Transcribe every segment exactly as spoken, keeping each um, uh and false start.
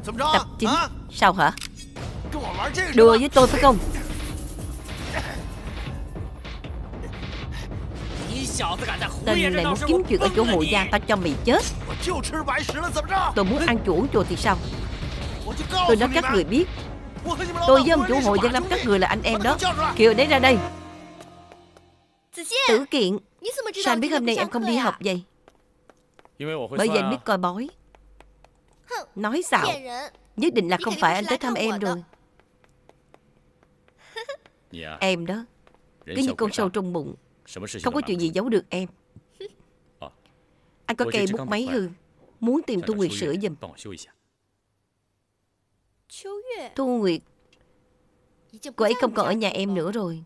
Tập chính. Sao hả? Đùa với tôi phải không? Tên này muốn kiếm chuyện ở chỗ Hồ Gia, tao cho mày chết. Tôi muốn ăn chủ uống chùa thì sao? Tôi nói các người biết, tôi với ông chủ Hồ Giang Lâm các người là anh em đó. Kêu đấy ra đây. Tử Kiện, sao anh biết hôm nay em không đi học vậy? Bởi vì anh biết coi bói. Nói xạo. Nhất định là không phải anh tới thăm em rồi. Em đó, cứ như con sâu trong bụng, không có chuyện gì giấu được em. Anh có cây bút máy hư, muốn tìm Thu Nguyệt sửa giùm. Thu Nguyệt, cô ấy không còn ở nhà em nữa rồi.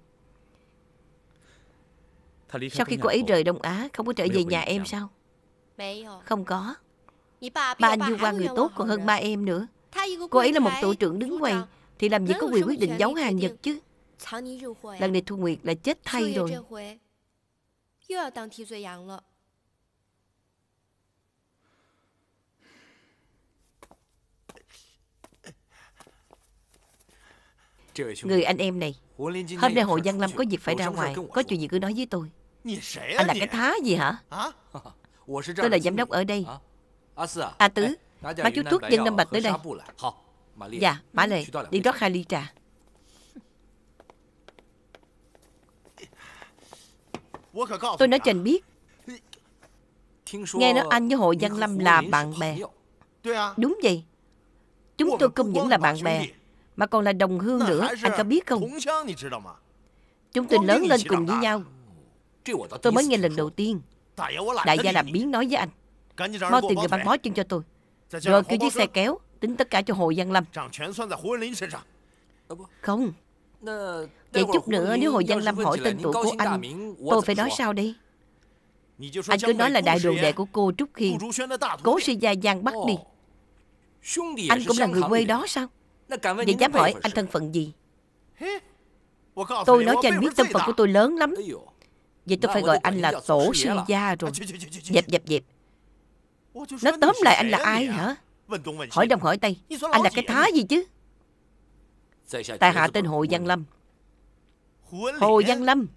Sau khi cô ấy rời Đông Á, không có trở về nhà em sao? Không có. Ba anh Du Quan người tốt còn hơn ba em nữa. Cô ấy là một tổ trưởng đứng quầy, thì làm gì có quyền quyết định giấu hàng Nhật chứ. Lần này Thu Nguyệt là chết thay rồi. Người anh em này, hôm nay Hồ Giang Lâm có việc phải ra ngoài. Có chuyện gì cứ nói với tôi. Anh là cái thá gì hả? Tôi là giám đốc ở đây. A Tứ, mang chút thuốc nhân Lâm Bạch tới đây. Dạ, Mã Lệ, đi rót hai ly trà. Tôi nói cho anh biết, nghe nói anh với Hồ Giang Lâm là bạn bè. Đúng vậy. Chúng tôi không những là bạn bè, mà còn là đồng hương nữa. Anh có biết không? Chúng tôi lớn lên cùng với nhau. Tôi mới nghe lần đầu tiên. Đại gia làm biến nói với anh, mau tìm người băng bó chân cho tôi, rồi kêu chiếc xe kéo tính tất cả cho Hồ Giang Lâm. Không. Vậy chút nữa nếu Hồ Giang Lâm hỏi tên tuổi của anh, tôi phải nói sao đây? Anh cứ nói là đại đồ đệ của cô Trúc Khiên, Cố sư gia Giang Bắc đi. Anh cũng là người quê đó sao? Vậy dám hỏi anh thân phận gì? Tôi nói cho anh biết thân phận của tôi lớn lắm. Vậy tôi phải gọi anh là tổ sư gia rồi. Dẹp dẹp dẹp. Nói tóm lại anh là ai hả? Hỏi đông hỏi tây, anh là cái thá gì chứ? Tại hạ tên Hồ Giang Lâm. Hồ Giang Lâm.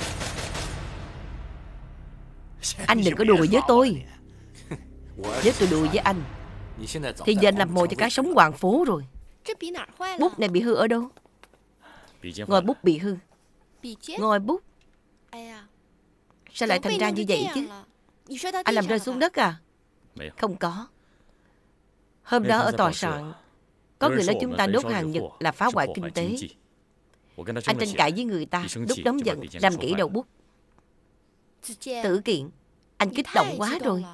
Anh đừng có đùa với tôi. Nếu tôi đùa với anh thì giờ anh làm mồi cho cá sống hoàng phố rồi. Bút này bị hư ở đâu? Ngòi bút bị hư. Ngòi bút. Sao lại thành ra như vậy chứ? Anh làm rơi xuống đất à? Không có. Hôm đó ở tòa soạn, có người nói chúng ta đốt hàng Nhật là phá hoại kinh tế. Anh tranh cãi với người ta, lúc nóng giận làm gãy đầu bút. Tử Kiện, anh kích động quá rồi.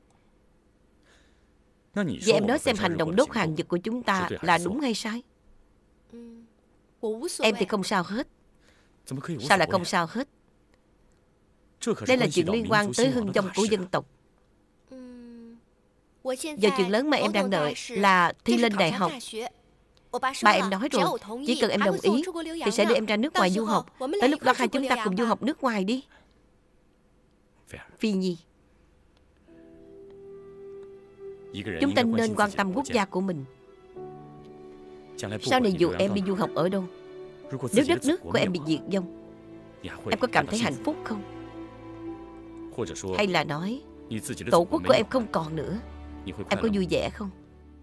Vậy em nói xem hành động đốt hàng Nhật của chúng ta là đúng hay sai? Em thì không sao hết. Sao lại không sao hết? Đây là chuyện liên quan tới hưng vong của dân tộc. Giờ chuyện lớn mà em đang đợi là thi lên đại học. Ba em nói rồi, chỉ cần em đồng ý thì sẽ đưa em ra nước ngoài du học. Tới lúc đó hai chúng ta cùng du học nước ngoài đi. Phi Nhi, chúng ta nên quan tâm quốc gia của mình. Sau này dù em đi du học ở đâu, nếu đất nước của em bị diệt vong, em có cảm thấy hạnh phúc không? Hay là nói tổ quốc của em không còn nữa, em có vui vẻ không?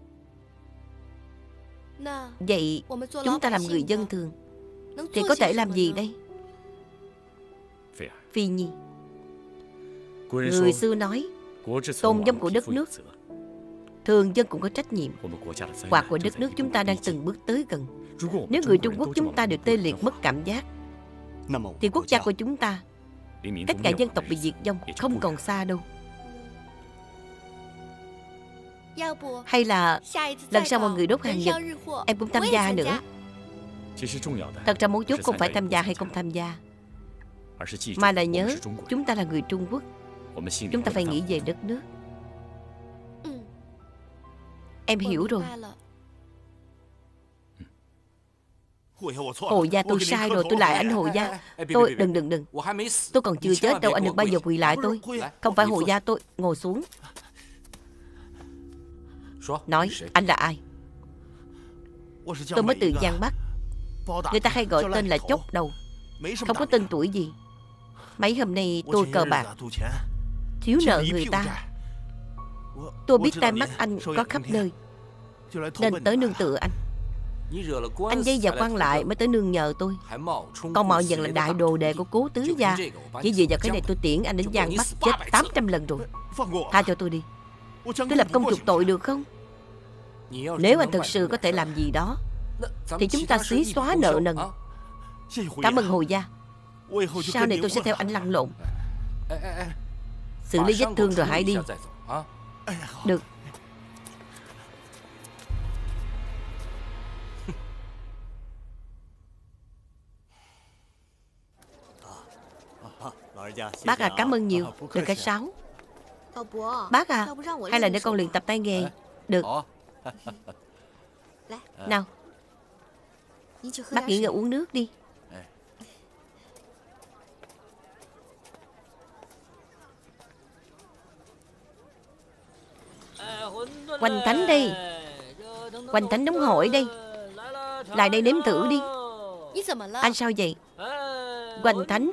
Vậy chúng ta làm người dân thường thì có thể làm gì đây? Phi Nhi, người xưa nói tôn vong của đất nước, thường dân cũng có trách nhiệm. Quạt của đất nước chúng ta đang từng bước tới gần. Nếu người Trung Quốc chúng ta đều tê liệt mất cảm giác, thì quốc gia của chúng ta cách cả dân tộc bị diệt vong không còn xa đâu. Hay là lần sau mọi người đốt hàng Nhật, em cũng tham gia nữa. Thật ra mấu chốt không phải tham gia hay không tham gia, mà là nhớ chúng ta là người Trung Quốc. Chúng ta phải nghĩ về đất nước. Em hiểu rồi. Hồ gia tôi sai rồi, tôi lại anh Hồ gia. Tôi đừng đừng đừng Tôi còn chưa chết đâu, anh đừng bao giờ quỳ lại tôi. Không phải Hồ gia tôi. Ngồi xuống. Nói anh là ai? Tôi mới từ Giang Bắc. Người ta hay gọi tên là Chốc Đầu, không có tên tuổi gì. Mấy hôm nay tôi cờ bạc, thiếu nợ người ta. Tôi biết tai mắt anh có khắp nơi, nên tới nương tựa anh. Anh dây vào quan lại mới tới nương nhờ tôi, còn mạo nhận là đại đồ đệ của Cố tứ gia. Chỉ dựa vào cái này tôi tiễn anh đến Giang Bắc chết tám trăm lần rồi. Tha cho tôi đi, tôi lập công chuộc tội được không? Nếu anh thực sự có thể làm gì đó thì chúng ta xí xóa nợ nần. Cảm ơn Hồ gia. Sau này tôi sẽ theo anh lăn lộn, xử lý vết thương rồi hãy đi. Được. Bác à, cảm ơn nhiều. Được cái sáu. Bác à, hay là để con luyện tập tay nghề. Được. Nào, bác nghỉ ngơi uống nước đi. Hoành Thánh đây. Hoành Thánh nóng hổi đây. Lại đây nếm thử đi. Anh sao vậy? Hoành Thánh.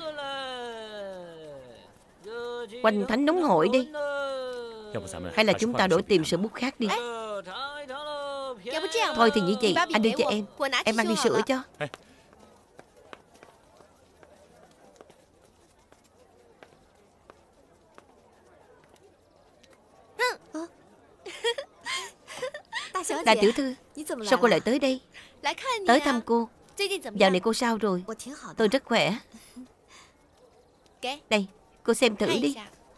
Hoành Thánh nóng hổi đi. Hay là chúng ta đổi tìm sữa bút khác đi. Thôi thì như vậy, anh đưa cho em. Em mang đi sữa cho. Đại tiểu thư, sao cô lại tới đây? Tới thăm cô. Dạo này cô sao rồi? Tôi rất khỏe. Đây, cô xem thử đi.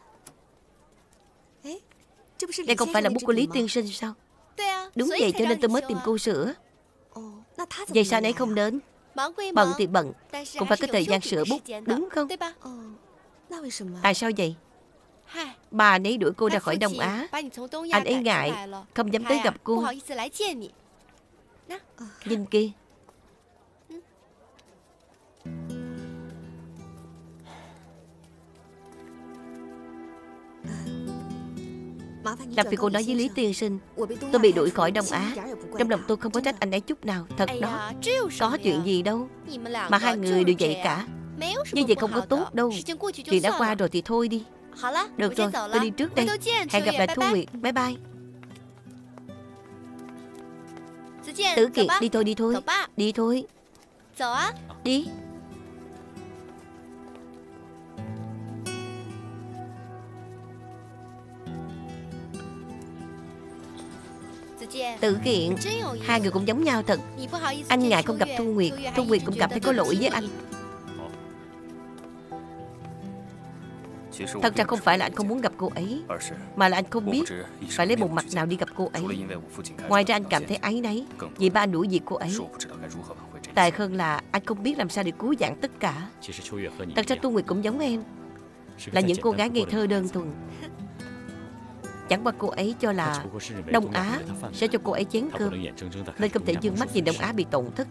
Đây không phải là bút của Lý tiên sinh sao? Đúng vậy, cho nên tôi mới tìm cô sửa. Vậy sao anh ấy không đến? Bận thì bận, cũng phải có thời gian sửa bút, đúng không? Tại sao vậy? Bà anh ấy đuổi cô ra khỏi Đông Á. Anh ấy ngại, không dám tới gặp cô. Nhìn kia. Làm phiền cô nói với Lý tiên sinh, tôi bị đuổi khỏi Đông Á. Trong lòng tôi không có trách anh ấy chút nào. Thật đó, có chuyện gì đâu mà hai người đều vậy cả. Như vậy không có tốt đâu. Chuyện đã qua rồi thì thôi đi. Được rồi, tôi đi trước đây. Hẹn gặp lại Thu Nguyệt. Bye bye. Tử Kiệt, đi thôi, đi thôi. Đi thôi. Đi. Tử Kiện, hai người cũng giống nhau thật. Anh ngại không gặp Thu Nguyệt, Thu Nguyệt cũng cảm thấy có lỗi với anh. Thật ra không phải là anh không muốn gặp cô ấy, mà là anh không biết phải lấy một mặt nào đi gặp cô ấy. Ngoài ra anh cảm thấy áy náy vì ba anh đuổi việc cô ấy. Tài hơn là anh không biết làm sao để cứu vãn tất cả. Thật ra Thu Nguyệt cũng giống em, là những cô gái ngây thơ đơn thuần. Chẳng qua cô ấy cho là Đông Á sẽ cho cô ấy chén cơm, nên không thể dương mắt nhìn Đông Á bị tổn thất.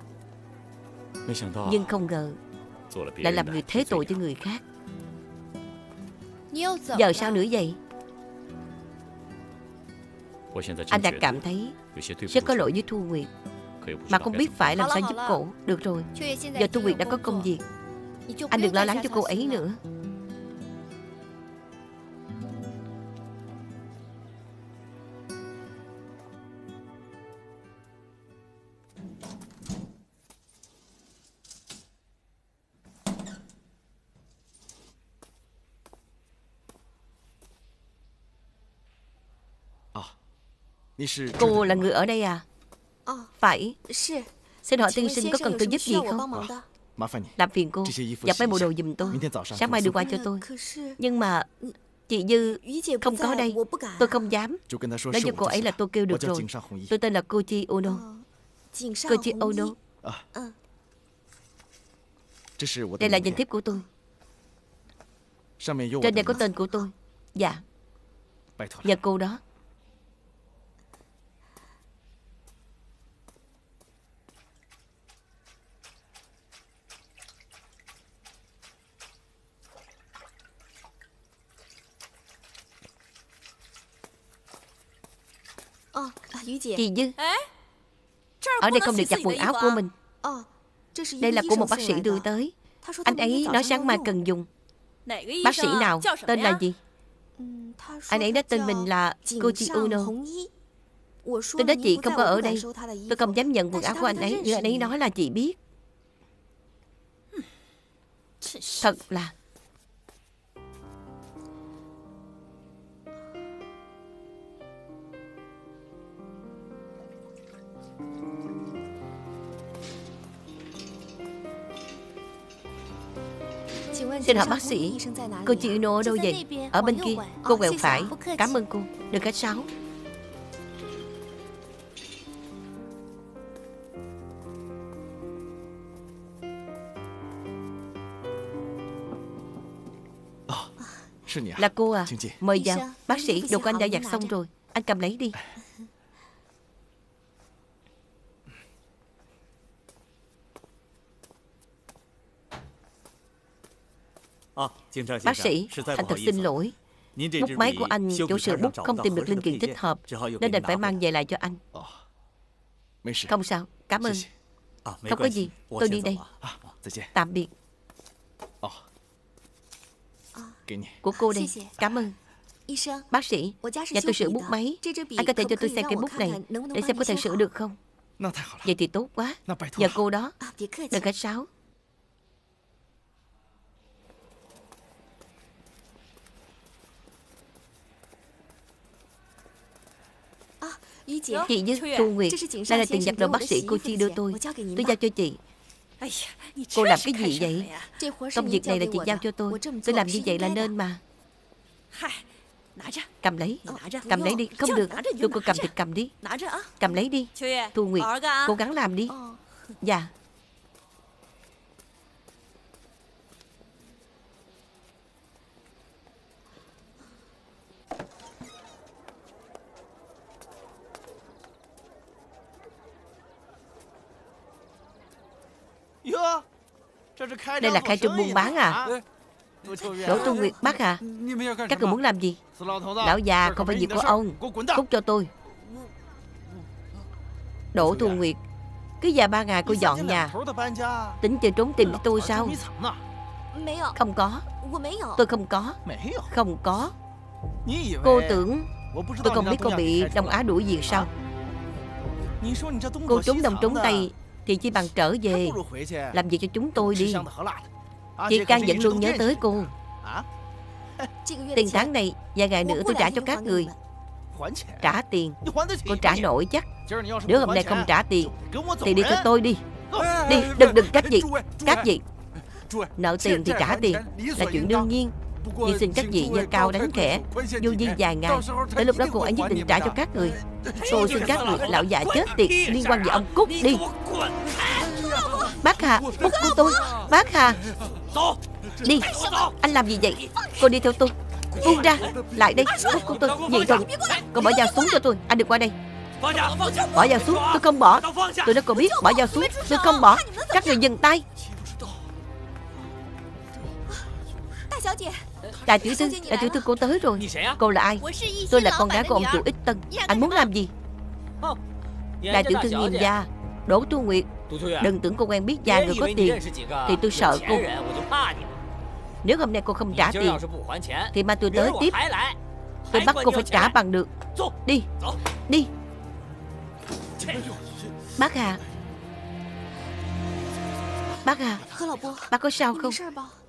Nhưng không ngờ lại làm người thế tội cho người khác. Giờ sao nữa vậy? Anh đã cảm thấy sẽ có lỗi với Thu Nguyệt, mà không biết phải làm sao giúp cổ. Được rồi, giờ Thu Nguyệt đã có công việc, anh đừng lo lắng cho cô ấy nữa. Cô là người ở đây à? Phải. Xin hỏi tiên sinh có cần tôi giúp gì không? Làm phiền cô giặt mấy bộ đồ giùm tôi, sáng mai đưa qua cho tôi. Nhưng mà chị Dư không có đây, tôi không dám. Nói với cô ấy là tôi kêu được rồi. Tôi tên là Koji Ono. Koji Ono. Đây là danh thiếp của tôi. Trên đây có tên của tôi. Dạ, nhờ cô đó. Chị Dư, Ở đây không được giặt quần áo của mình. Đây là của một bác sĩ đưa tới. Anh ấy nói sáng mai cần dùng. Bác sĩ nào? Tên là gì? Anh ấy nói tên mình là cô Chi Uno. Tôi nói chị không có ở đây. Tôi không dám nhận quần áo của anh ấy. Nhưng anh ấy nói là chị biết. Thật là... Xin hỏi bác sĩ, cô chị Uno ở đâu vậy? Ở bên kia. Cô quẹo phải. Cảm ơn cô. Đừng khách sáo. Là cô à? Mời vào. Bác sĩ, đồ của anh đã giặt xong rồi. Anh cầm lấy đi. Bác sĩ, anh thật xin lỗi. Bút máy của anh chỗ sửa bút không tìm được linh kiện thích hợp, nên đành phải mang về lại cho anh. Không sao, cảm ơn. Không có gì, tôi đi đây. Tạm biệt. Của cô đây, cảm ơn. Bác sĩ, nhà tôi sửa bút máy. Anh có thể cho tôi xem cái bút này để xem có thể sửa được không? Vậy thì tốt quá. Nhờ cô đó. Đừng khách sáo. Chị với Thu Nguyệt, đây là tiền giặt đồ bác sĩ cô Chi đưa tôi. Tôi giao cho chị. Cô làm cái gì vậy? Công việc này là chị giao cho tôi. Tôi làm như vậy là nên mà. Cầm lấy. Cầm lấy đi. Không được. Tôi cô cầm thì cầm đi. Cầm lấy đi. Thu Nguyệt, cố gắng làm đi. Dạ. Đây là khai trương buôn bán à? Đỗ Thu Nguyệt bác à? Các người muốn làm gì? Lão già không phải việc của ông. Cút cho tôi. Đỗ Thu Nguyệt, cứ vài ba ngày cô dọn nhà, tính chơi trốn tìm với tôi sao? Không có. Tôi không có. Không có. Cô tưởng tôi không biết cô bị Đông Á đuổi việc sao? Cô trốn Đông trốn Tây thì chỉ bằng trở về làm việc cho chúng tôi đi. Chị Can vẫn luôn nhớ tới cô. Tiền tháng này vài ngày nữa tôi trả cho các người. Trả tiền? Cô trả nổi chắc. Nếu hôm nay không trả tiền thì đi theo tôi đi. Đi, đừng đừng cách gì. Cách gì? Nợ tiền thì trả tiền là chuyện đương nhiên. Nhưng xin các vị giơ cao đánh khẽ, vô duyên vài ngày. Tới lúc đó cô ấy nhất định trả cho các người. Tôi xin các người, lão già chết tiệt, liên quan gì ông cút đi. Bác Hà, bút của tôi. Bác Hà, đi. Anh làm gì vậy? Cô đi theo tôi. Buông ra. Lại đây, bút của tôi. Vậy thôi. Cô bỏ dao xuống cho tôi. Anh đừng qua đây. Bỏ dao xuống. Tôi không bỏ. Tôi nói cô biết. Bỏ dao xuống. Tôi không bỏ. Các người dừng tay. Đại tiểu thư, đại tiểu thư cô tới rồi. Cô là ai? Tôi là con gái của ông chủ Ích Tân. Anh muốn làm gì? Đại tiểu thư nghiêm gia, Đỗ Thu Nguyệt. Đừng tưởng cô quen biết vài người có tiền thì tôi sợ cô. Nếu hôm nay cô không trả tiền thì mai tôi tới tiếp. Tôi bắt cô phải trả bằng được. Đi. Đi. Bác Hà. Bác Hà, bác có sao không?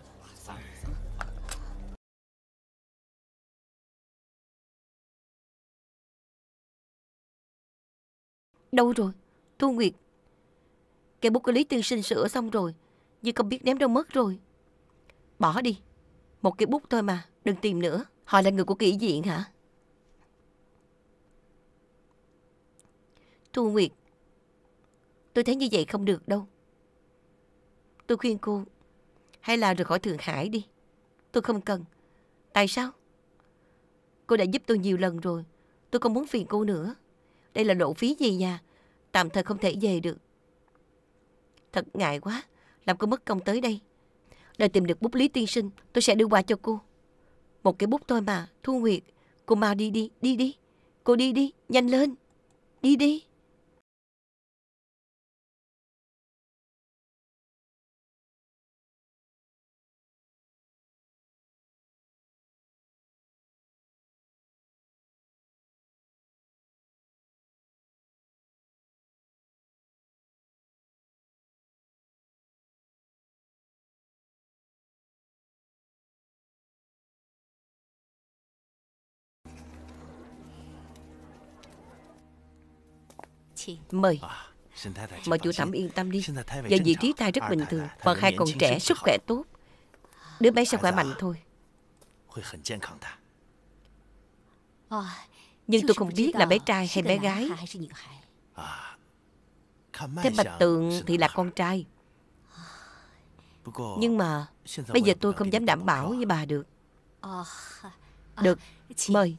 Đâu rồi? Thu Nguyệt. Cây bút của Lý Tiên Sinh sửa xong rồi, nhưng không biết ném đâu mất rồi. Bỏ đi. Một cây bút thôi mà, đừng tìm nữa. Họ là người của kỹ viện hả? Thu Nguyệt, tôi thấy như vậy không được đâu. Tôi khuyên cô hay là rời khỏi Thượng Hải đi. Tôi không cần. Tại sao? Cô đã giúp tôi nhiều lần rồi. Tôi không muốn phiền cô nữa. Đây là lộ phí về nhà, tạm thời không thể về được. Thật ngại quá, làm cô mất công tới đây. Đợi tìm được bút Lý Tiên Sinh, tôi sẽ đưa qua cho cô. Một cái bút thôi mà. Thu Nguyệt, cô mau đi đi, đi đi. Cô đi đi, nhanh lên. Đi đi. Mời. Mời chủ Thẩm yên tâm đi. Giờ vị trí thai rất bình thường, Vân Hai còn trẻ, sức khỏe tốt. Đứa bé sẽ khỏe mạnh thôi. Nhưng tôi không biết là bé trai hay bé gái. Thế Bạch Tường thì là con trai. Nhưng mà bây giờ tôi không dám đảm bảo với bà được. Được, mời.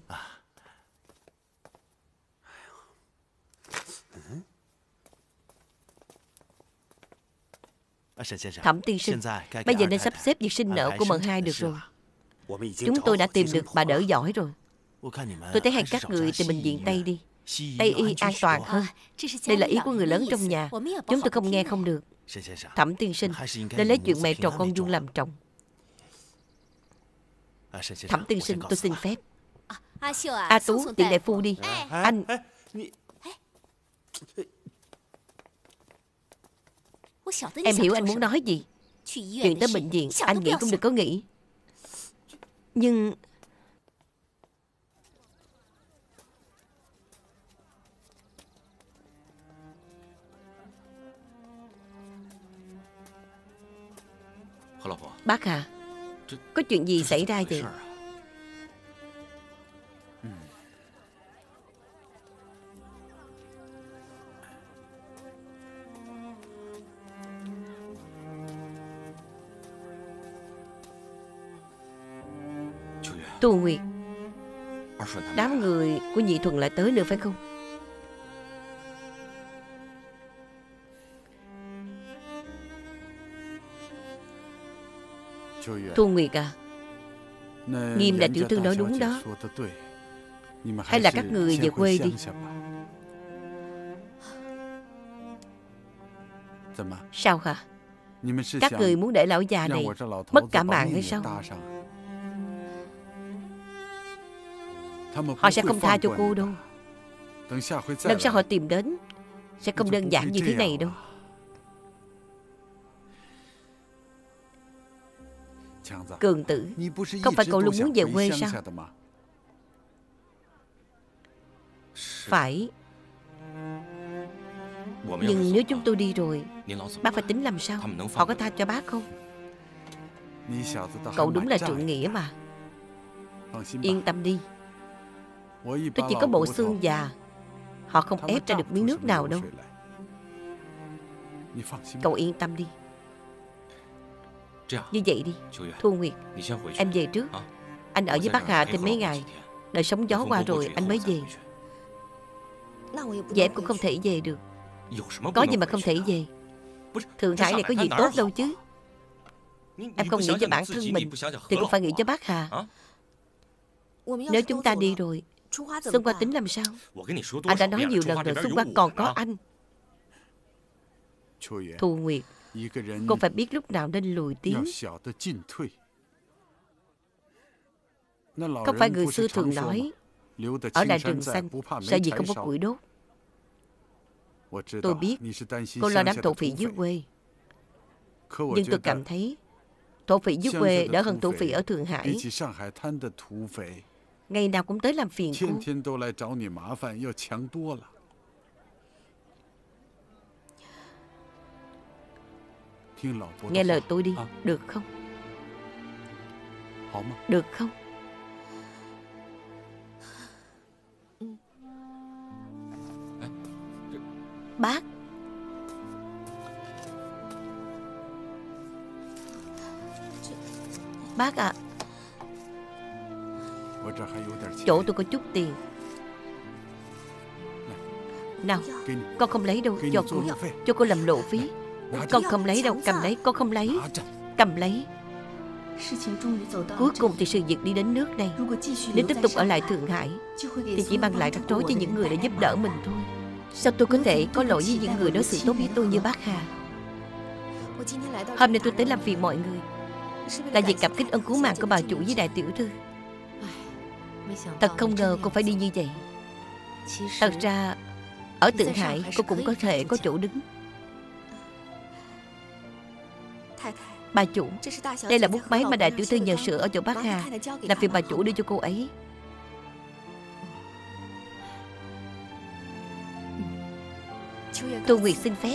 Thẩm tiên sinh, bây giờ nên sắp xếp việc sinh nở của Mận Hai được rồi. Chúng tôi đã tìm được bà đỡ giỏi rồi. Tôi thấy hay các người tìm bệnh viện Tây đi. Tây y an toàn hơn. Đây là ý của người lớn trong nhà. Chúng tôi không nghe không được. Thẩm tiên sinh nên lấy chuyện mẹ trò con vuông làm trọng. Thẩm tiên sinh, tôi xin phép. A Tú, tiện đại phu đi. Anh... Em hiểu anh muốn nói gì. Chuyện tới bệnh viện anh nghĩ cũng đừng có nghĩ. Nhưng... Bác à, có chuyện gì xảy ra vậy? Thu Nguyệt, đám người của Nhị Thuần lại tới nữa phải không? Thu Nguyệt à, Nghiêm đại tiểu thư nói đúng đó. Hay là các người về quê đi. Sao hả? Các người muốn để lão già này mất cả mạng hay sao? Họ sẽ không tha cho cô đâu. Lần sau họ tìm đến sẽ không đơn giản như thế này đâu. Cường tử, không phải cậu luôn muốn về quê sao? Phải. Nhưng nếu chúng tôi đi rồi, bác phải tính làm sao? Họ có tha cho bác không? Cậu đúng là trượng nghĩa mà. Yên tâm đi. Tôi chỉ có bộ xương già. Họ không ép ra được miếng nước nào đâu. Cậu yên tâm đi. Như vậy đi, Thu Nguyệt, em về trước. Anh ở với bác Hà thêm mấy ngày. Đợi sóng gió qua rồi anh mới về. Vậy em cũng không thể về được. Có gì mà không thể về? Thượng Hải này có gì tốt đâu chứ. Em không nghĩ cho bản thân mình thì cũng phải nghĩ cho bác Hà. Nếu chúng ta đi rồi, Xuân Qua tính làm sao? Anh đã nói nhiều lần rồi, Xuân Qua còn có anh. Thu Nguyệt, cô phải biết lúc nào nên lùi tiếng. Không phải người xưa thường nói ở lại rừng xanh sợ gì không có củi đốt. Tôi biết cô lo đám thổ phỉ dưới quê. Nhưng tôi cảm thấy thổ phỉ dưới quê đỡ hơn thổ phỉ ở Thượng Hải. Ngày nào cũng tới làm phiền cô. Nghe lời tôi đi, được không? Được không? Bác. Bác ạ. À, chỗ tôi có chút tiền. Nào, con không lấy đâu, cho cô. Cho cô làm lộ phí. Con không lấy đâu, cầm lấy, con không lấy. Cầm lấy. Cuối cùng thì sự việc đi đến nước này. Nếu tiếp tục ở lại Thượng Hải thì chỉ mang lại rắc rối cho những người đã giúp đỡ mình thôi. Sao tôi có thể có lỗi với những người đối xử tốt với tôi như bác Hà? Hôm nay tôi tới làm phiền mọi người là vì cảm kích ơn cứu mạng của bà chủ với đại tiểu thư. Thật không ngờ cô phải đi như vậy. Thật ra ở Thượng Hải cô cũng có thể có chỗ đứng. Bà chủ, đây là bút máy mà đại tiểu thư nhờ sửa ở chỗ bác Hà. Là phiền bà chủ đưa cho cô ấy. Thu Nguyệt xin phép.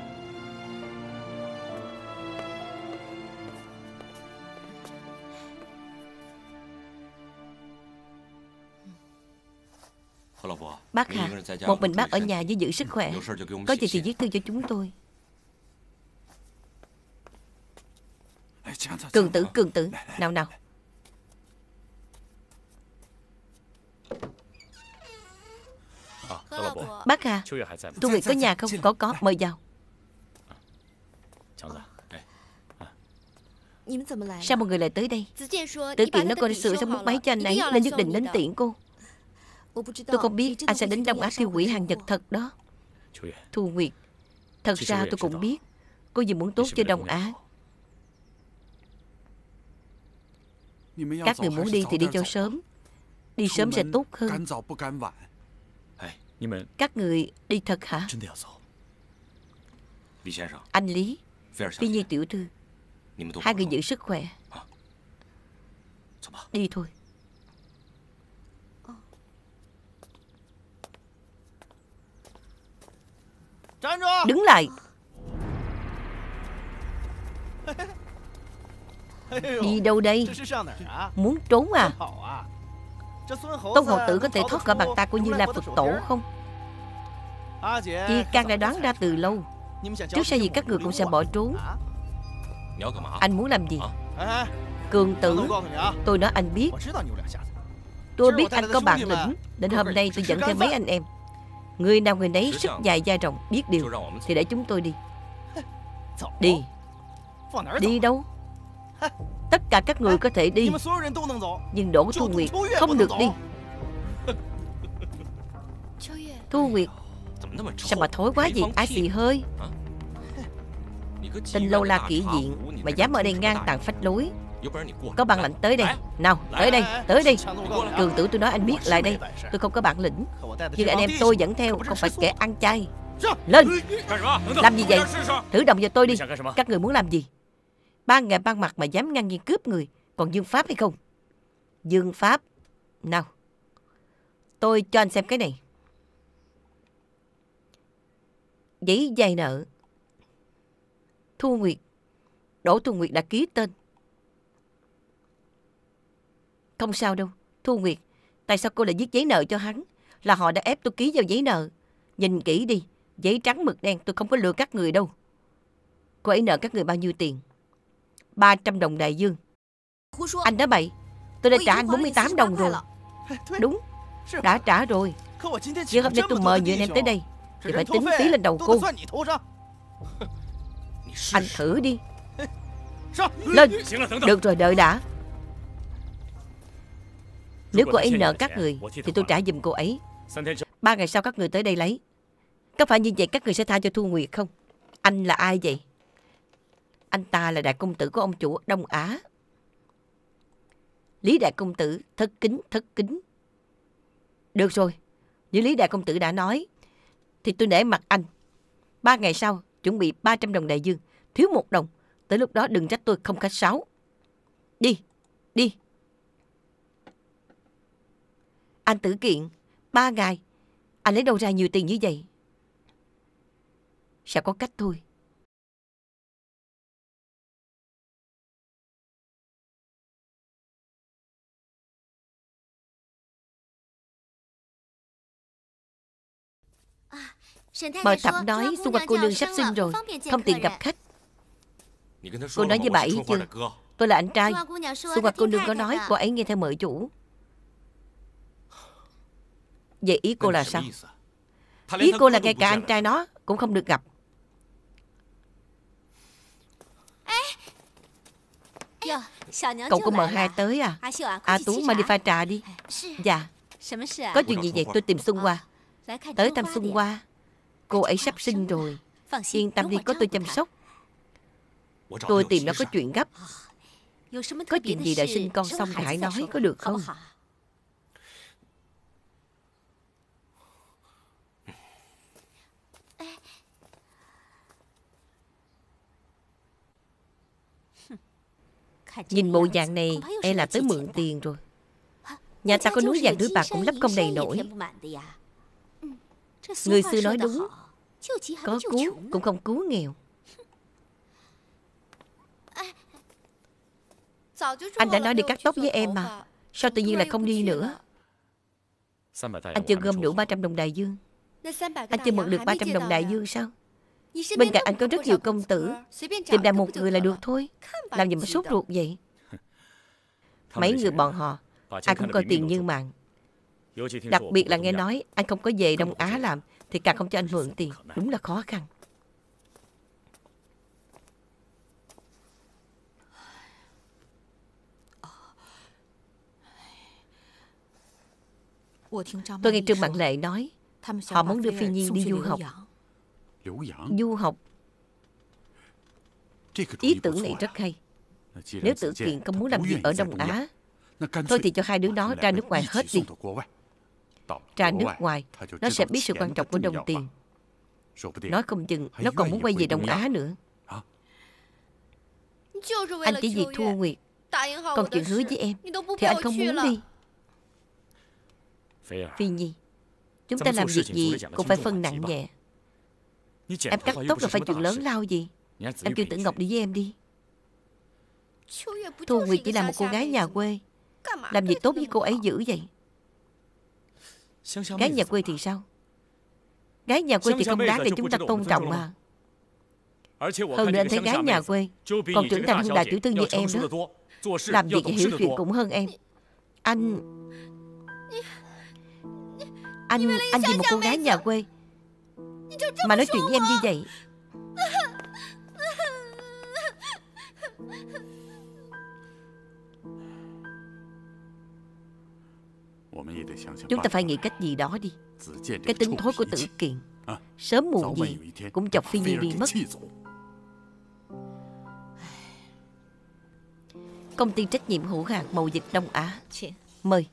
Bác hả? Một mình bác ở nhà với giữ sức khỏe. Có gì thì viết thư cho chúng tôi. Cường tử, cường tử. Nào nào. Bác à, Thu Nguyệt có nhà không? Có có, mời vào. Sao mọi người lại tới đây? Tử Kiện nó còn sửa xong bút máy cho anh ấy, nên nhất định đến tiễn cô. Tôi không biết anh sẽ đến Đông Á tiêu hủy hàng vật thật đó. Thu Nguyệt, thật ra tôi cũng biết cô vì muốn tốt cho Đông Á. Các người muốn đi thì đi cho sớm. Đi sớm sẽ tốt hơn. Các người đi thật hả? Anh Lý, Phi Nhi tiểu thư, hai người giữ sức khỏe. Đi thôi. Đứng lại. Đi đâu đây? Muốn trốn à? Tôn hầu tử có thể thoát khỏi bàn tay của Như Lai Phật tổ không? Chị Can đã đoán ra từ lâu. Trước sau gì các người cũng sẽ bỏ trốn. Anh muốn làm gì? Cường tử, tôi nói anh biết. Tôi biết anh có bản lĩnh, nên hôm nay tôi dẫn theo mấy anh em. Người nào người nấy sức dài da rộng, biết điều thì để chúng tôi đi. Đi. Đi đâu? Tất cả các người có thể đi, nhưng Đỗ Thu Nguyệt không được đi. Thu Nguyệt, sao mà thối quá vậy? Ái xì hơi. Tên lâu la kỹ diện mà dám ở đây ngang tàn phách lối. Có bản lĩnh tới đây. Nào, tới đây, tới đây. Cường tử, tôi nói anh biết, lại đây. Tôi không có bản lĩnh, nhưng anh em tôi dẫn theo, không phải kẻ ăn chay. Lên. Làm gì vậy? Thử động vào tôi đi. Các người muốn làm gì? Ban ngày ban mặt mà dám ngang nhiên cướp người, còn dương pháp hay không? Dương pháp. Nào, tôi cho anh xem cái này. Giấy vay nợ. Thu Nguyệt, Đỗ Thu Nguyệt đã ký tên. Không sao đâu. Thu Nguyệt, tại sao cô lại viết giấy nợ cho hắn? Là họ đã ép tôi ký vào giấy nợ. Nhìn kỹ đi, giấy trắng mực đen, tôi không có lừa các người đâu. Cô ấy nợ các người bao nhiêu tiền? ba trăm đồng đại dương. Anh nói bậy. Tôi đã trả anh bốn mươi tám đồng rồi. Đúng, đã trả rồi. Nhưng hôm nay tôi mời nhiều anh em tới đây thì phải tính phí lên đầu cô. Anh thử đi. Lên. Được rồi, đợi đã. Nếu cô ấy nợ các người thì tôi trả giùm cô ấy. Ba ngày sau các người tới đây lấy. Có phải như vậy các người sẽ tha cho Thu Nguyệt không? Anh là ai vậy? Anh ta là đại công tử của ông chủ Đông Á. Lý đại công tử, thất kính, thất kính. Được rồi, như Lý đại công tử đã nói thì tôi nể mặt anh. Ba ngày sau chuẩn bị ba trăm đồng đại dương. Thiếu một đồng, tới lúc đó đừng trách tôi không khách sáo. Đi, đi. Anh Tử Kiện, ba ngày anh lấy đâu ra nhiều tiền như vậy? Sẽ có cách thôi. Mời Thẩm nói xung quanh cô nương sắp sinh rồi, không tiện gặp khách. Cô nói với bà ấy chưa? Tôi là anh trai. Xung quanh cô nương có nói cô ấy nghe theo mợ chủ. Vậy ý cô là sao? Ý cô là ngay cả anh trai nó cũng không được gặp. Cậu của mợ hai tới à? À Tú, mau đi pha trà đi. Dạ. Có chuyện gì vậy? Tôi tìm Xuân Hoa. Tới thăm Xuân Hoa. Cô ấy sắp sinh rồi. Yên tâm đi, có tôi chăm sóc. Tôi tìm nó có chuyện gấp. Có chuyện gì đợi sinh con xong hãy nói, có được không? Nhìn bộ dạng này e là tới mượn tiền rồi. Nhà ta có núi vàng núi bạc cũng lấp không đầy nổi. Người xưa nói đúng, Có cứu cũng không cứu nghèo. Anh đã nói đi cắt tóc với em mà. Sao tự nhiên lại không đi nữa? Anh chưa gom đủ ba trăm đồng đại dương. Anh chưa mượn được ba trăm đồng đại dương sao? Bên cạnh anh có rất nhiều công tử. Tìm đại một người là được thôi. Làm gì mà sốt ruột vậy? Mấy người bọn họ ai cũng coi tiền như mạng. Đặc biệt là nghe nói anh không có về Đông Á làm thì càng không cho anh mượn tiền. Đúng là khó khăn. Tôi nghe Trương Mạn Lệ nói họ muốn đưa Phi Nhi đi du học. Du học. Ý tưởng này rất hay. Nếu Tử Kiện không muốn làm việc ở Đông Á, thôi thì cho hai đứa nó ra nước ngoài hết đi. Ra nước ngoài, nó sẽ biết sự quan trọng của đồng tiền. Nói không chừng nó còn muốn quay về Đông Á nữa. Anh chỉ vì thua Nguyệt, còn chuyện hứa với em thì anh không muốn đi. Phi Nhi, chúng ta làm việc gì cũng phải phân nặng nhẹ. Em cắt tóc là phải chuyện lớn lao gì. Em kêu Tử Ngọc đi với em đi. Thu Nguyệt chỉ là một cô gái nhà quê, làm gì tốt với cô ấy dữ vậy? Gái nhà quê thì sao? Gái nhà quê thì không đáng để chúng ta tôn trọng mà. Hơn nữa anh thấy gái nhà quê còn trưởng thành hơn đại tiểu thư như em đó. Làm việc và hiểu chuyện cũng hơn em. Anh Anh Anh vì một cô gái nhà quê mà nói chuyện với em như vậy. Chúng ta phải nghĩ cách gì đó đi. Cái tính thối của Tử Kiện sớm muộn gì cũng chọc Phi Nhi đi mất. Công ty trách nhiệm hữu hạn mậu dịch Đông Á. Mời.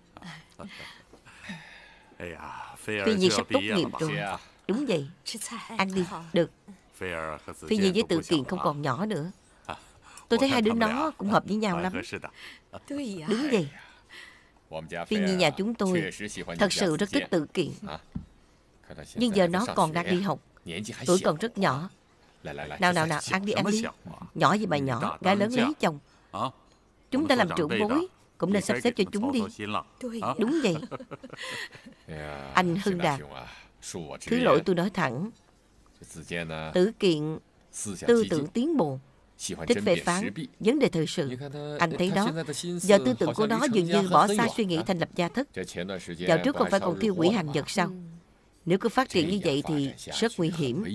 Phi Nhi sắp tốt nghiệp rồi. Đúng vậy. Ăn đi. Được. Phi Nhi với Tử Kiện không còn nhỏ nữa. Tôi thấy hai đứa nó cũng hợp với nhau lắm. Đúng vậy. Phi Nhi nhà chúng tôi thật sự rất thích Tử Kiện. Nhưng giờ nó còn đang đi học, tuổi còn rất nhỏ. Nào nào nào, ăn đi, ăn đi. Nhỏ gì mà nhỏ, gái lớn lấy chồng. Chúng ta làm trưởng bối cũng nên sắp xếp cho chúng đi. Đúng vậy. Anh Hưng Đạt, thứ lỗi tôi nói thẳng. Tử Kiện tư tưởng tiến bộ, thích phê phán vấn đề thời sự. Anh thấy đó, giờ tư tưởng của nó dường như bỏ xa suy nghĩ thành lập gia thất. Dạo trước không phải còn thiêu quỷ hành vật sao? Nếu cứ phát triển như vậy thì rất nguy hiểm.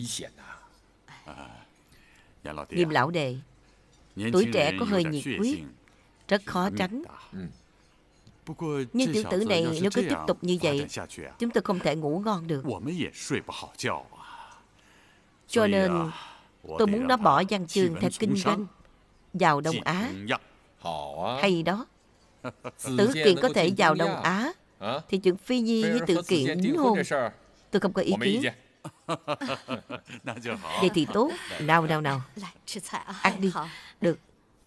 Nghiêm lão đệ, tuổi trẻ có hơi nhiệt huyết, rất khó tránh. Nhưng tiểu tử này nếu cứ tiếp tục như vậy, chúng tôi không thể ngủ ngon được. Cho nên tôi muốn nó bỏ văn chương theo kinh doanh vào Đông Á. Hay đó. Tử Kiện có thể vào Đông Á thì chuyện Phi Nhi với Tử Kiện đính hôn tôi không có ý kiến. Vậy thì tốt. Nào nào nào, ăn đi. Được.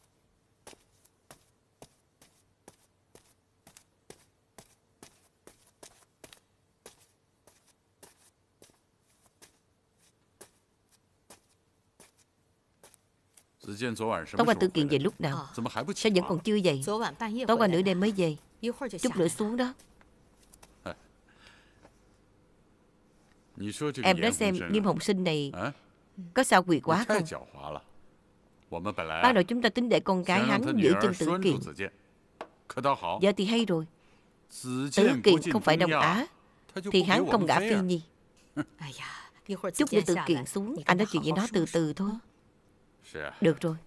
Tối qua Tử Kiện về lúc nào? Sao vẫn còn chưa về? Tối qua nửa đêm mới về. Chút nữa xuống đó. Em đã xem Nghiêm Hồng Sinh này có sao quỷ quá không? Ban đầu chúng ta tính để con gái hắn giữ chân Tử Kiện. Giờ thì hay rồi. Tử Kiện không phải Đông Á thì hắn không gả Phi Nhi. Chút nữa Tử Kiện xuống, anh nói chuyện với nó từ từ thôi. Được rồi.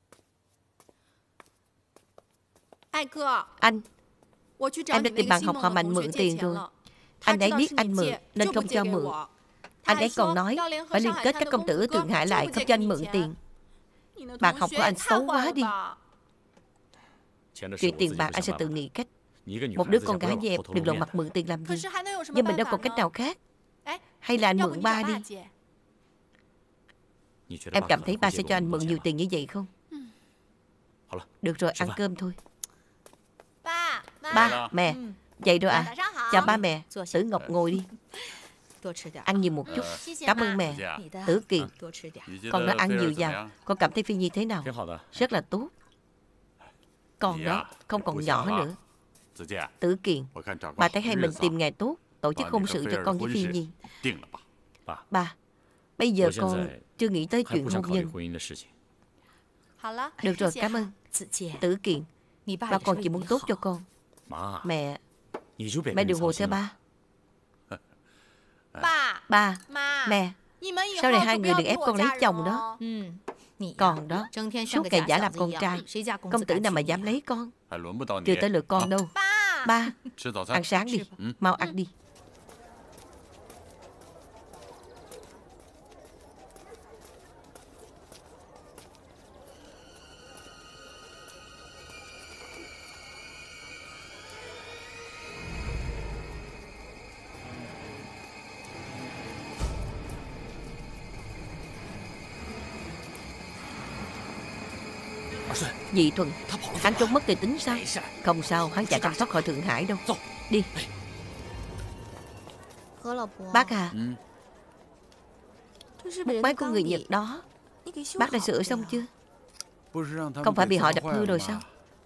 Anh, em đã tìm bạn học họ Mạnh mượn tiền rồi. Anh ấy biết anh mượn nên không cho mượn. Anh ấy còn nói phải liên kết các công tử ở Thượng Hải lại không cho anh mượn tiền. Bạn học của anh xấu quá đi. Chuyện tiền bạc anh sẽ tự nghĩ cách. Một đứa con gái như em đừng lộ mặt mượn tiền làm gì. Nhưng mình đâu còn cách nào khác. Hay là anh mượn ba đi. Em cảm thấy ba sẽ cho anh mượn nhiều tiền như vậy không? Được rồi, ăn cơm thôi. Ba, mẹ, dậy rồi à? Chào ba mẹ. Tử Ngọc ngồi đi. Ăn nhiều một chút. Cảm ơn mẹ. Tử Kiền, con đã ăn nhiều vào. Con cảm thấy Phi Nhi thế nào? Rất là tốt. Con đó không còn nhỏ nữa. Tử Kiền, bà thấy hay mình tìm ngày tốt tổ chức hôn sự cho con với Phi Nhi. Ba, bây giờ con chưa nghĩ tới chuyện hôn nhân. Được rồi, cảm ơn. Tử Kiền, ba con chỉ muốn tốt cho con. Mẹ, mẹ đừng hồ theo ba. Ba, mẹ, sau này hai người đừng ép con lấy chồng đó. Con đó, suốt ngày giả làm con trai. Công tử nào mà dám lấy con. Chưa tới lượt con đâu. Ba, ăn sáng đi, mau ăn đi. Nhị Thuần, hắn trốn mất thì tính sao? Không sao, hắn chạy trong thoát khỏi Thượng Hải đâu. Đi. Bác à, bút máy của người Nhật đó bác đã sửa xong chưa? Không phải bị họ đập hư rồi sao?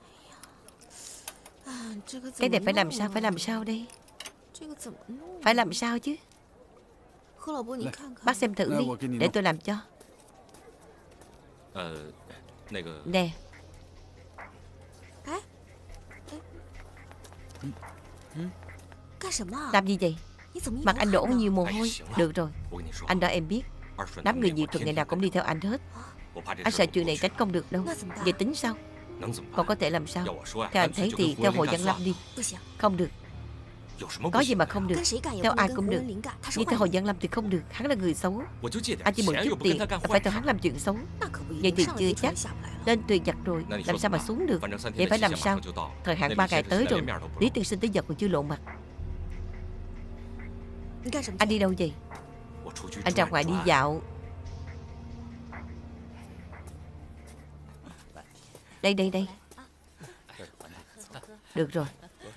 Cái này phải làm sao? Phải làm sao đây? Phải làm sao chứ? Bác xem thử đi, để tôi làm cho. Nè. Làm gì vậy? Mặt anh đổ nhiều mồ hôi. Được rồi, anh đó em biết. Đám người Nhị Thuần ngày nào cũng đi theo anh hết. Anh sợ chuyện này tránh không được đâu. Vậy tính sao? Còn có thể làm sao? Theo anh thấy thì theo Hồ Văn Lâm đi. Không được. Có gì mà không được? Theo ai cũng được. Nhưng theo Hồ Văn Lâm thì không được. Hắn là người xấu. Anh chỉ mượn chút tiền, phải theo hắn làm chuyện xấu. Vậy thì chưa chắc. Lên thuyền giặc rồi, làm sao mà xuống được? Vậy phải làm sao? Thời hạn ba ngày tới rồi. Lý tiên sinh tới giờ còn chưa lộ mặt. Anh đi đâu vậy? Anh ra ngoài đi dạo. Đây đây đây. Được rồi.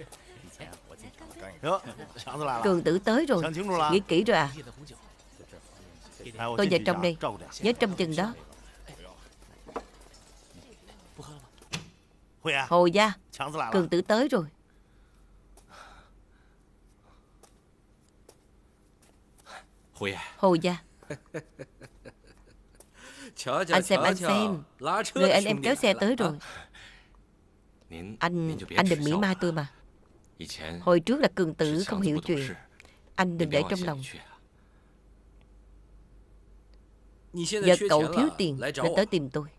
Cường tử tới rồi. Nghĩ kỹ rồi à? Tôi vào trong đây. Nhớ trông chừng đó. Hồ gia, Cường tử tới rồi. Hồ gia. Anh xem, anh xem. Người anh em kéo xe tới rồi. Anh, anh đừng mỉa mai tôi mà. Hồi trước là Cường tử không hiểu chuyện. Anh đừng để trong lòng. Giờ cậu thiếu tiền nên tới tìm tôi.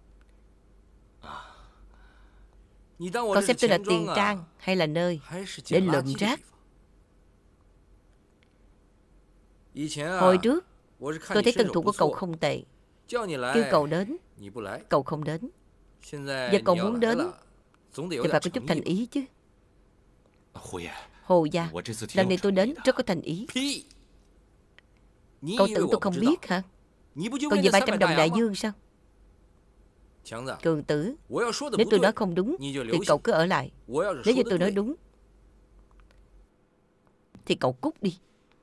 Cậu xem tôi là tiền trang hay là nơi để lượm rác? Hồi trước tôi thấy tân thủ của cậu không tệ. Kêu cậu đến, cậu không đến. Giờ cậu muốn đến thì phải có chút thành ý chứ. Hồ gia, lần này tôi đến rất có thành ý. Cậu tưởng tôi không biết hả? Còn về ba trăm đồng đại dương sao? Cường tử, nếu tôi nói không đúng thì cậu cứ ở lại. Nếu như tôi nói đúng thì cậu cút đi.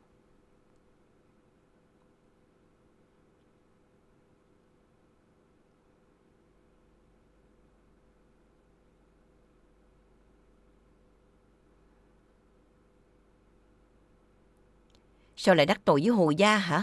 Sao lại đắc tội với Hồ gia hả?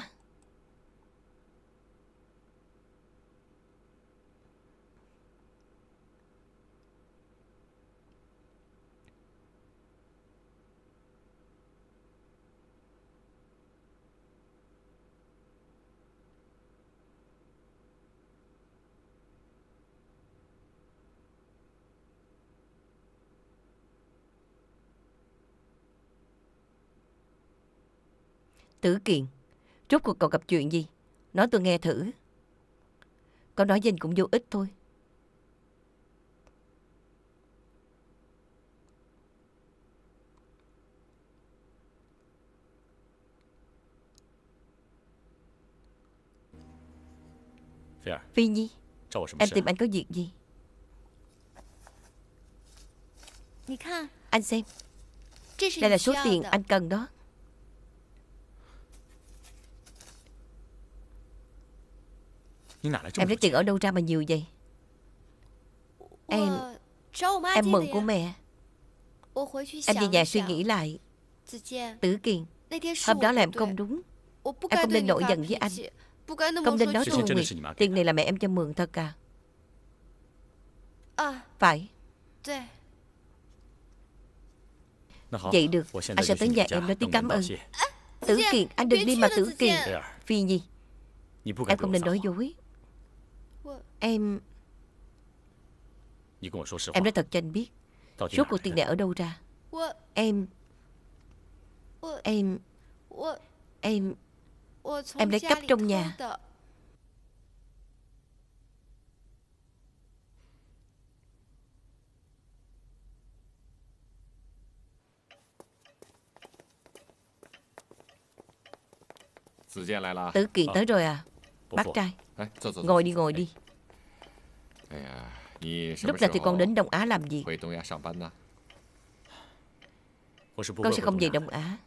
Tử Kiền, rốt cuộc cậu gặp chuyện gì? Nói tôi nghe thử. Cậu nói danh cũng vô ích thôi. Phi Nhi, em tìm anh có việc gì? Anh xem. Đây là số tiền anh cần đó. Em lấy tiền ở đâu ra mà nhiều vậy? Em Em mượn của mẹ. Em về nhà suy nghĩ lại. Tử Kiền, hôm đó là em không đúng. Em không nên nổi giận với anh, không nên nói thua Nguyệt. Tiền này là mẹ em cho mượn thật à? Phải. Vậy được, anh sẽ tới nhà em nói tiếng cảm ơn. Tử Kiền, anh đừng đi mà Tử Kiền. Phi Nhi, em không nên nói dối. Em Em nói thật cho anh biết, rốt cuộc tiền này ở đâu ra? Em Em Em Em lấy cắp trong nhà. Tử Kiền tới rồi à? Bác trai, ngồi đi ngồi đi. Lúc nào thì con đến Đông Á làm gì? Con sẽ không về Đông Á.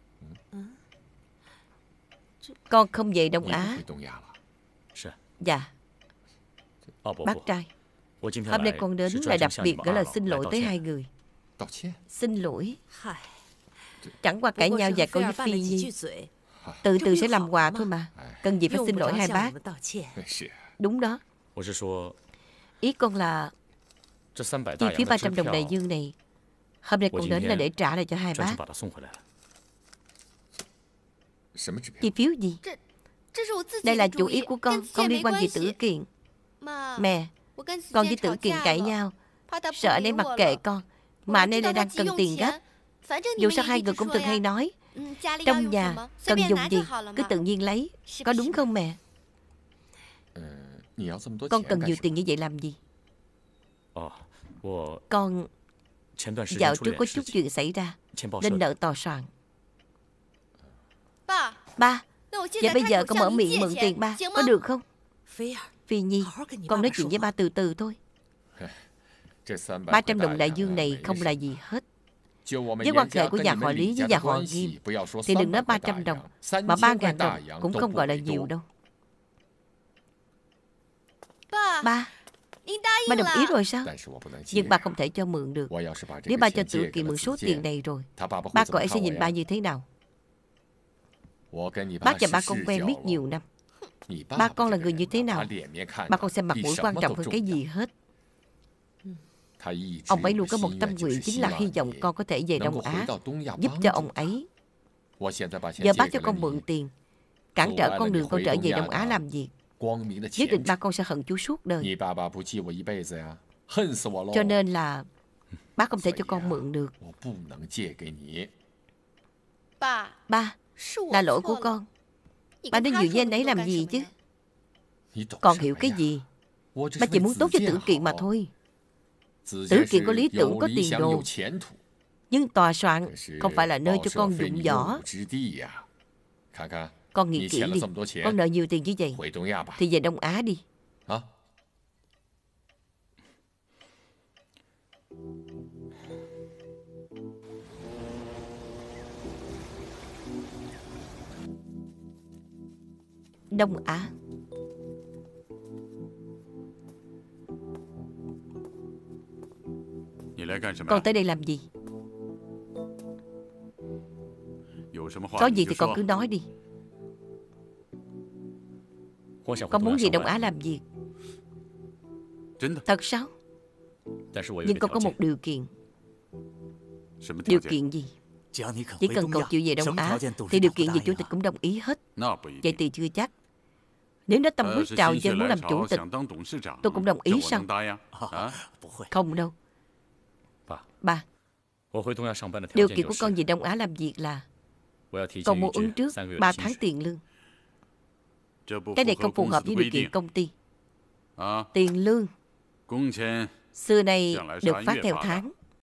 Con không về Đông Á. Dạ. Bác trai, hôm nay con đến là đặc biệt gửi lời xin lỗi tới hai người. Xin lỗi. Chẳng qua cãi nhau vài câu với Phi Nhi. Từ từ sẽ làm quà thôi mà. Cần gì phải xin lỗi hai bác. Đúng đó. Ý con là chi phí ba trăm đồng đại dương này hôm nay con đến là để trả lại cho hai bác. Chi phiếu gì? Đây là chủ ý của con, không liên quan gì Tử Kiền. Mẹ, con với Tử Kiền cãi nhau, sợ anh ấy mặc kệ con, mà anh ấy lại đang cần tiền gấp. Dù sao hai người cũng từng hay nói, trong nhà cần dùng gì cứ tự nhiên lấy. Có đúng không mẹ? Con cần nhiều tiền như vậy làm gì? Con dạo trước có chút chuyện xảy ra nên nợ tòa soạn. Ba, vậy bây giờ con mở miệng mượn tiền ba có được không? Phi Nhi, con nói chuyện với ba từ từ thôi. Ba trăm đồng đại dương này không là gì hết. Với quan hệ của nhà họ Lý với nhà họ Nghiêm thì đừng nói ba trăm đồng, mà ba ngàn đồng cũng không gọi là nhiều đâu. Ba, ba đồng ý rồi sao? Nhưng ba không thể cho mượn được. Nếu ba cho Tử Kiền mượn số tiền này rồi, ba cậu ấy sẽ nhìn ba như thế nào? Bác và ba con quen biết nhiều năm. Ba con là người như thế nào, ba con xem mặt mũi quan trọng hơn cái gì hết. Ông ấy luôn có một tâm nguyện, chính là hy vọng con có thể về Đông Á, giúp cho ông ấy. Giờ bác cho con mượn tiền, cản trở con đường con trở về Đông Á làm việc, nhất định ba con sẽ hận chú suốt đời. Cho nên là bác không thể cho con mượn được. Ba, là lỗi của con. Ba nói nhiều với anh ấy làm gì chứ? Con hiểu cái gì? Ba chỉ muốn tốt cho Tử Kiền mà thôi. Tử Kiền có lý tưởng, có tiền đồ, nhưng tòa soạn không phải là nơi cho con dụng võ. Con nghĩ kỹ đi, con nợ nhiều tiền như vậy thì về Đông Á đi. Đông Á. Con tới đây làm gì? Có gì thì con cứ nói đi. Con muốn về Đông Á làm việc. Thật sao? Nhưng con có một điều kiện. Điều kiện gì? Chỉ cần cậu chịu về Đông Á thì điều kiện gì chủ tịch cũng đồng ý hết. Vậy thì chưa chắc. Nếu nó tâm huyết trào dâng muốn làm chủ tịch, tôi cũng đồng ý sao? Không đâu. Ba, điều kiện của con về Đông Á làm việc là con muốn ứng trước ba tháng tiền lương. Cái này không phù hợp với điều kiện công ty. Tiền lương xưa nay được phát theo tháng.